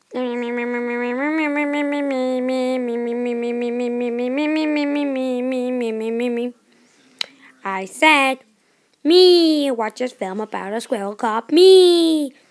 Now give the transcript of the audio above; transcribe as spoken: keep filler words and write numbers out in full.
I said, me, watch this film about a squirrel called me.